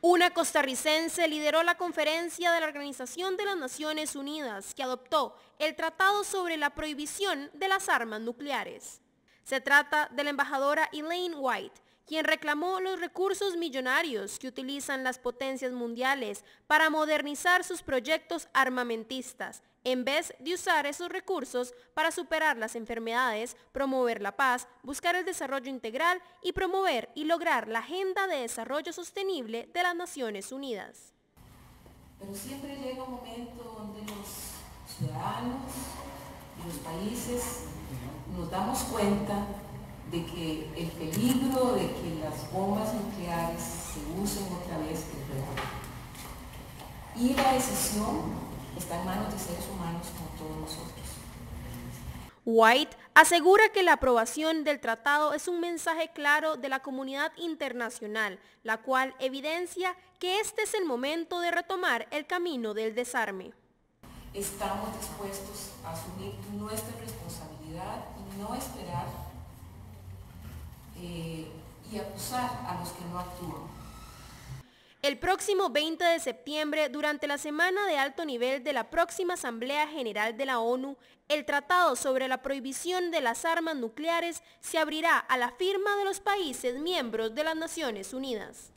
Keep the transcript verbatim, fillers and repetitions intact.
Una costarricense lideró la conferencia de la Organización de las Naciones Unidas que adoptó el Tratado sobre la Prohibición de las Armas Nucleares. Se trata de la embajadora Elaine White, quien reclamó los recursos millonarios que utilizan las potencias mundiales para modernizar sus proyectos armamentistas, en vez de usar esos recursos para superar las enfermedades, promover la paz, buscar el desarrollo integral y promover y lograr la Agenda de Desarrollo Sostenible de las Naciones Unidas. Pero siempre llega un momento donde los ciudadanos y los países nos damos cuenta de que el peligro de que las bombas nucleares se usen otra vez es real. Y la decisión está en manos de seres humanos como todos nosotros. White asegura que la aprobación del tratado es un mensaje claro de la comunidad internacional, la cual evidencia que este es el momento de retomar el camino del desarme. Estamos dispuestos a asumir nuestra responsabilidad y no esperar eh, y acusar a los que no actúan. El próximo veinte de septiembre, durante la semana de alto nivel de la próxima Asamblea General de la ONU, el Tratado sobre la Prohibición de las Armas Nucleares se abrirá a la firma de los países miembros de las Naciones Unidas.